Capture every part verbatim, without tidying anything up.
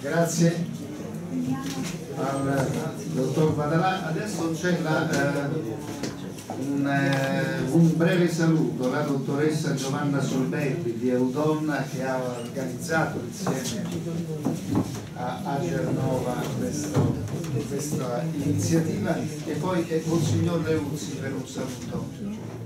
Grazie al dottor Badalà. Adesso c'è la, eh, un, eh, un breve saluto. La dottoressa Giovanna Solberti di Eudonna, che ha organizzato insieme a, a Gernova questo, questa iniziativa, e poi è Monsignor Leuzzi per un saluto.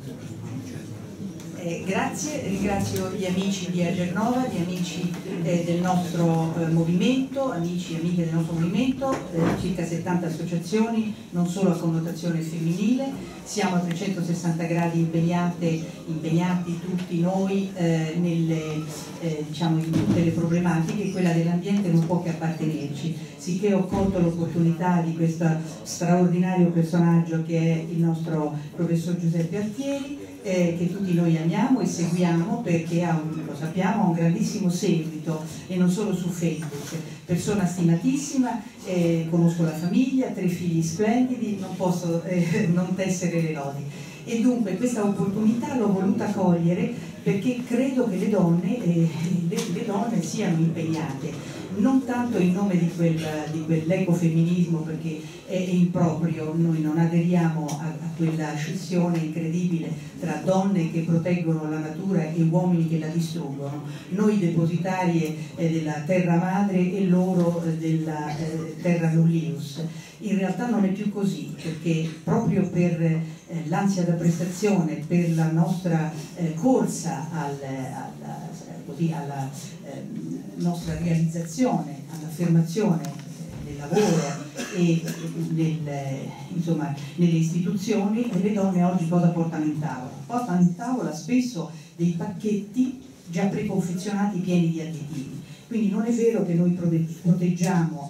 Eh, grazie, ringrazio gli amici di Agernova, gli amici eh, del nostro eh, movimento, amici e amiche del nostro movimento, eh, circa settanta associazioni, non solo a connotazione femminile. Siamo a trecentosessanta gradi impegnate, impegnati tutti noi eh, nelle, eh, diciamo, in tutte le problematiche. Quella dell'ambiente non può che appartenerci, sicché ho colto l'opportunità di questo straordinario personaggio che è il nostro professor Giuseppe Altieri, Eh, che tutti noi amiamo e seguiamo, perché ha un, lo sappiamo, ha un grandissimo seguito, e non solo su Facebook. Persona stimatissima, eh, conosco la famiglia, tre figli splendidi, non posso eh, non tessere le lodi. E dunque questa opportunità l'ho voluta cogliere, perché credo che le donne, eh, le, le donne siano impegnate, non tanto in nome di, quel, di quell'ecofemminismo, perché è improprio, noi non aderiamo a, a quella scissione incredibile tra donne che proteggono la natura e uomini che la distruggono, noi depositarie eh, della terra madre e loro eh, della eh, terra nullius. In realtà non è più così, perché proprio per eh, l'ansia da prestazione, per la nostra eh, corsa al, alla, così, alla eh, nostra realizzazione, all'affermazione del lavoro e del, insomma, nelle istituzioni, le donne oggi cosa portano in tavola? Portano in tavola spesso dei pacchetti già preconfezionati pieni di additivi. Quindi non è vero che noi proteggiamo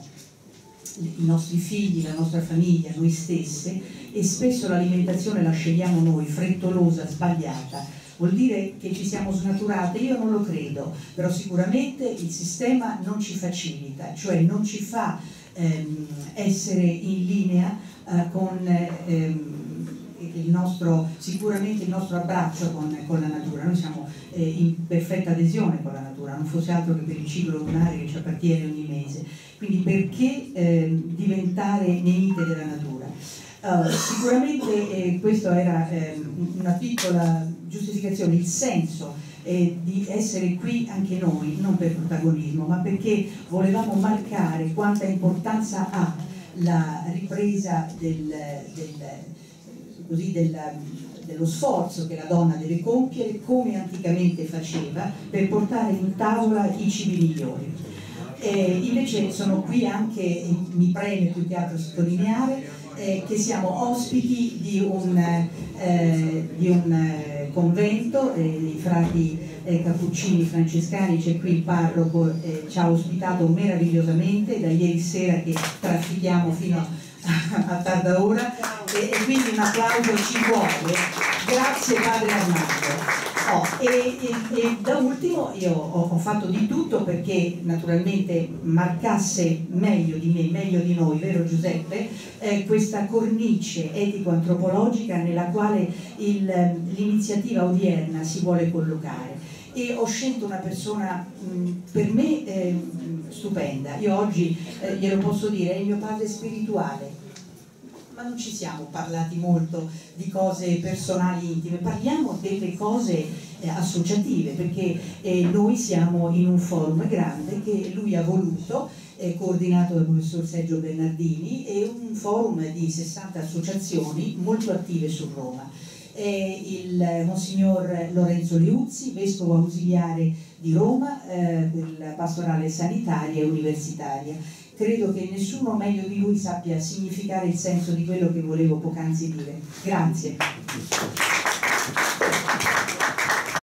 i nostri figli, la nostra famiglia, noi stesse, e spesso l'alimentazione la scegliamo noi, frettolosa, sbagliata. Vuol dire che ci siamo snaturate? Io non lo credo, però sicuramente il sistema non ci facilita, cioè non ci fa ehm, essere in linea eh, con ehm, il nostro, sicuramente il nostro abbraccio con, con la natura. Noi siamo eh, in perfetta adesione con la natura, non fosse altro che per il ciclo lunare che ci appartiene ogni mese. Quindi perché eh, diventare nemiche della natura? Uh, sicuramente eh, questa era eh, una piccola giustificazione, il senso eh, di essere qui anche noi, non per protagonismo, ma perché volevamo marcare quanta importanza ha la ripresa del, del, così, del, dello sforzo che la donna deve compiere, come anticamente faceva, per portare in tavola i cibi migliori. Eh, invece sono qui anche, mi preme più che altro sottolineare, eh, che siamo ospiti di un, eh, di un eh, convento, eh, i frati eh, cappuccini francescani. C'è qui il parroco, eh, ci ha ospitato meravigliosamente, da ieri sera che traffichiamo fino a, a tarda ora, e, e quindi un applauso ci vuole. Grazie padre Armando. Oh, e, e, e da ultimo io ho, ho fatto di tutto perché naturalmente marcasse meglio di me, meglio di noi, vero Giuseppe, eh, questa cornice etico-antropologica nella quale l'iniziativa odierna si vuole collocare. E ho scelto una persona mh, per me eh, stupenda. Io oggi eh, glielo posso dire, è il mio padre spirituale. Ma non ci siamo parlati molto di cose personali intime, parliamo delle cose eh, associative, perché eh, noi siamo in un forum grande che lui ha voluto, eh, coordinato dal professor Sergio Bernardini, e un forum di sessanta associazioni molto attive su Roma. Eh, il Monsignor Lorenzo Leuzzi, vescovo ausiliare di Roma, eh, per la pastorale sanitaria e universitaria. Credo che nessuno meglio di lui sappia significare il senso di quello che volevo poc'anzi dire. Grazie.